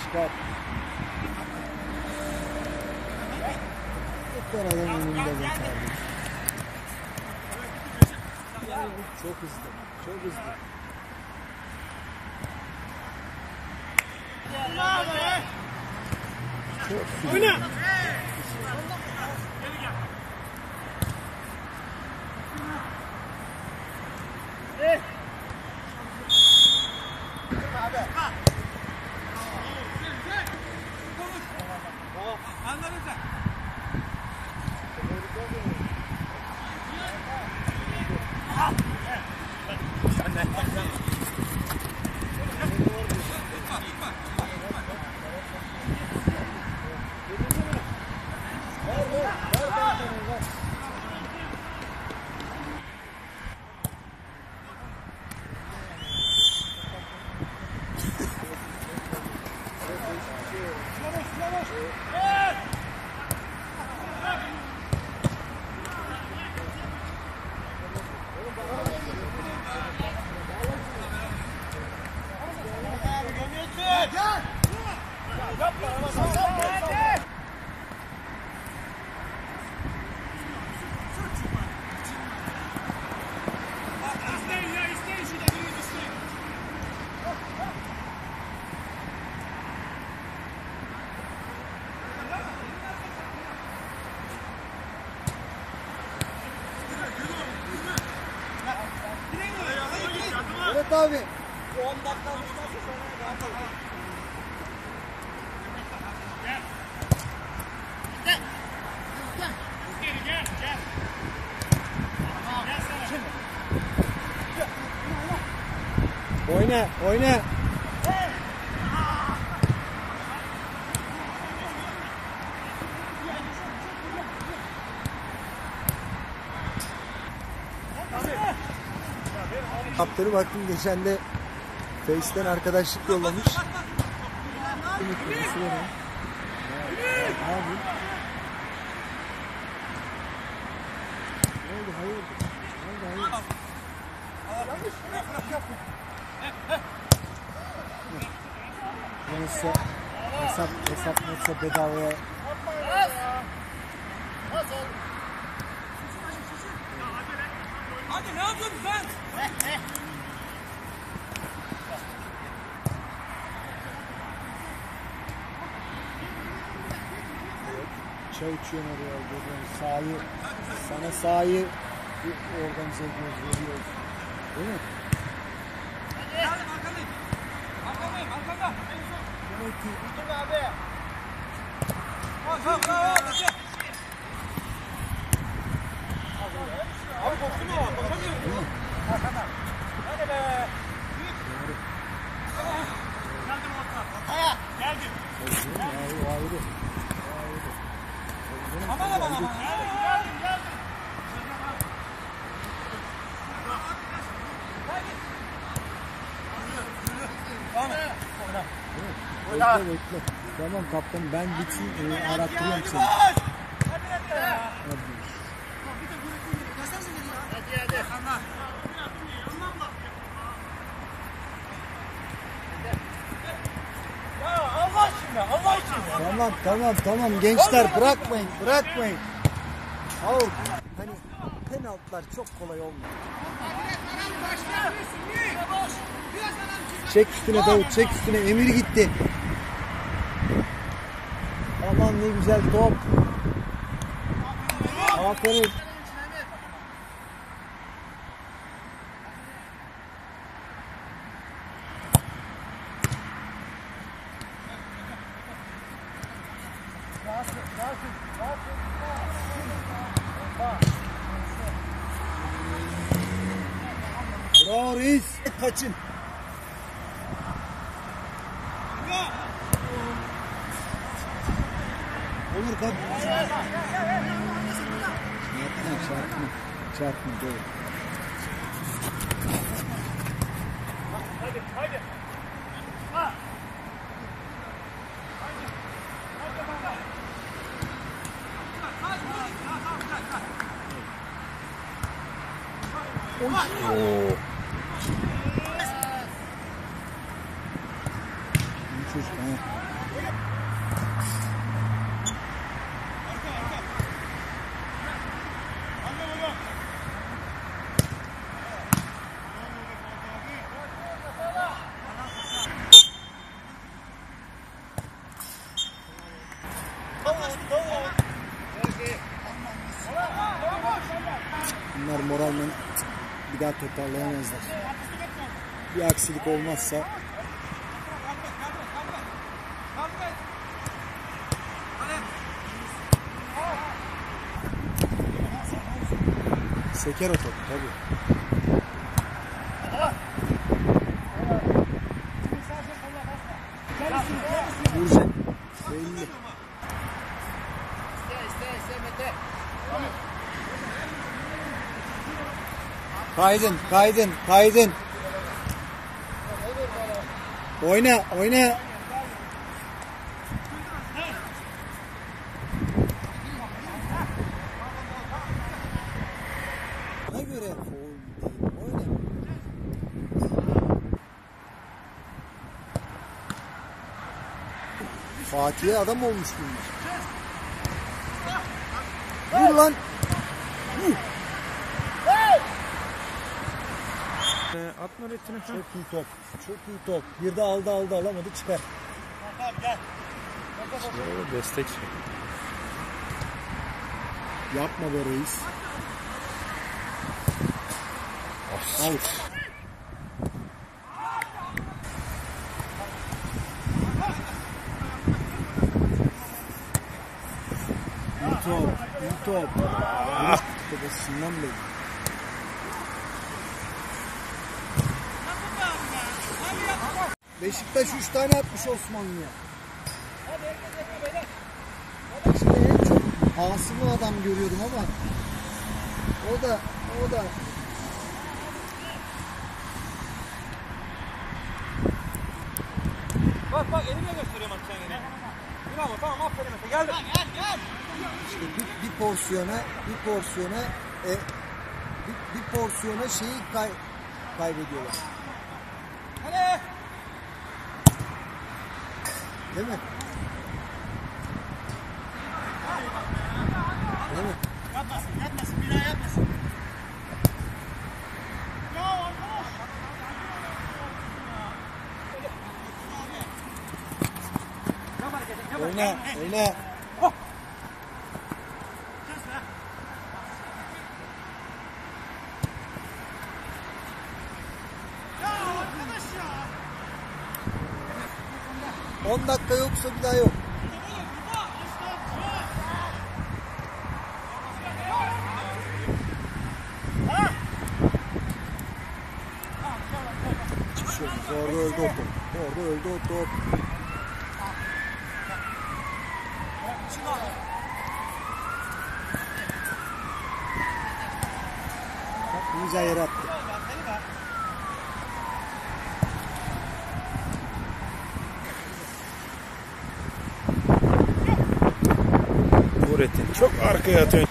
çıkar. Tekrar adam önünde be kardeşim. Çok hızlı. Çok hızlı. Çok hızlı. Evet abi. 10 dakika oyna, oyna. Kaptanı baktım geçen de Face'ten arkadaşlık yollamış. Abi. Ne oldu? Hayır. Ne oldu? Neyse hesap neyse bedavaya. Hadi ne yapıyorsun sen? Çay içiyorsun oraya, sahayı, sana sahayı organize ediyoruz, veriyoruz. Değil mi? Hadi arkandayım. Arkandayım, arkanda. Demek ki... Dur abi. Bravo. Abi koptu mu? Kopamıyorum. Arkanda. Hadi be. Geldim orta. Aya. Geldim. O ayrı. Aman aman aman. Geldim. Bekle. Tamam kaptan, ben bitsin arattırıyorum seni. Tamam gençler, bırakmayın. Out. Hani penaltılar çok kolay olmuyor. Çek üstüne Davut, çek üstüne. Emir gitti. Aman ne güzel top. Aferin. Bravo reis. Kaçın. Olur kap. Çarpma doğru. Hadi. Ha. Oo. Bu çocuk ha. Bunlar moralmen bir daha toparlayamazlar. Bir aksilik olmazsa seker o top tabii. Vuracak. Belli. Kaydın. Oyna. Ona göre oyna. Fatih'e adam olmuş bunlar. Vur lan. Vur. At Nurettin'e. Çok iyi top. Bir de aldı alamadı çıkar. Destek. Yapma be reis. Out. İyi top. Vuruş babasından belli. Beşiktaş 3 tane atmış Osmanlı'ya. İşte en çok Asım'ı adam görüyordum ama o da Bak elimle gösteriyorum bak sen yine. Bravo tamam aferin Efe geldim. Gel. işte bir porsiyona şeyi kaybediyorlar. Hadi. Değil mi? Yapmasın bir daha yapmasın. Ya arkadaş. Oyna. Ya arkadaş ya. 10 dakika yoksa bir daha yok. Orada öldü o top. Bak güzel yere attı. Nurettin çok arkaya atıyor.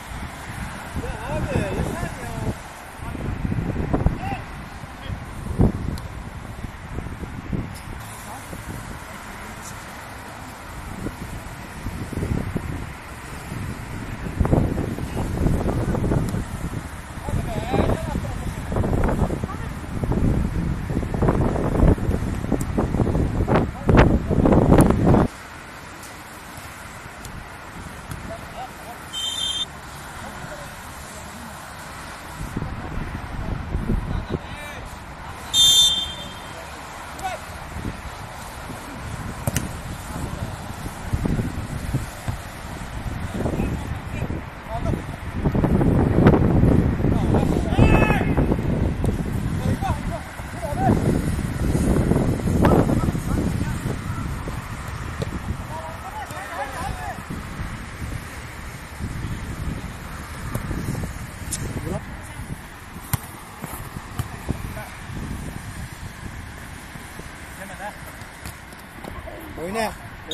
Oyna.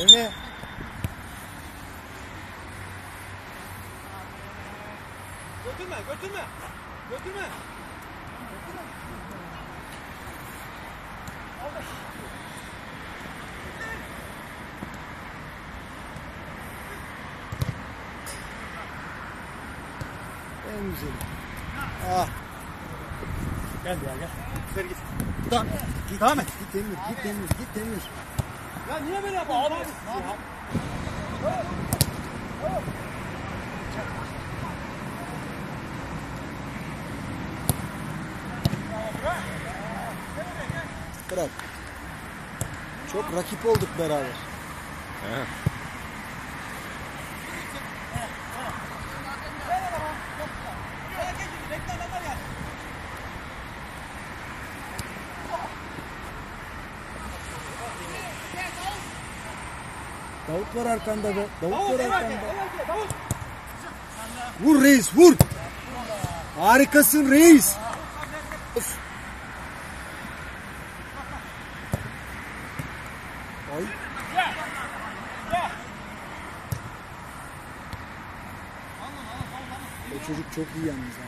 Götürme. En güzeli. Ah. Gel gel. Güzel git. Devam et. Git Emir. Ya niye böyle yapıyorsun abi? Bırak. Çok rakip olduk beraber. He. Davut var arkanda be. Davut var arkanda. Vur reis vur. Harikasın reis. Of. Ay. O çocuk çok iyi yalnız ha.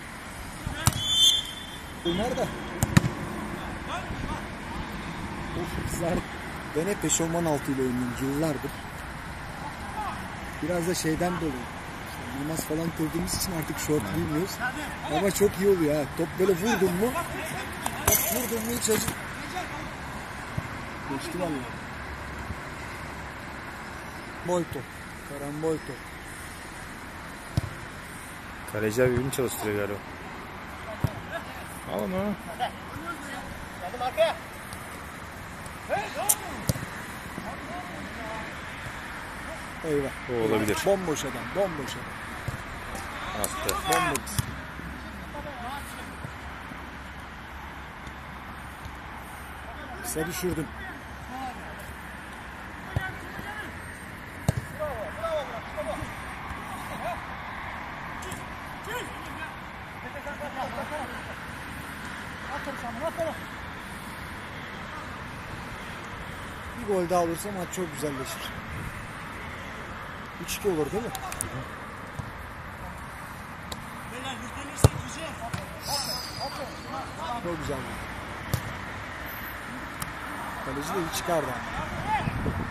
Bunlar da. Of kızlar. Ben hep eşofman altıyla oynuyorum yıllardır. Biraz da şeyden dolayı. İşte namaz falan kıldığımız için artık şort giymiyoruz. Ama çok iyi oluyor ha. Top böyle vurdun mu? Bak vurdun mu hiç acı. Geçti vallahi. Boy top. Karambol top. Kaleciler birbirini çalıştırıyor galiba. Al onu. Eyvah. O olabilir. Bomboş adam. Bomboş adam. Attı. Bomboş. Kısa düşürdüm. Bir gol daha olursa maç çok güzelleşir. 3-2 olur değil mi? Çok güzel. Kaleci de iyi çıkardı.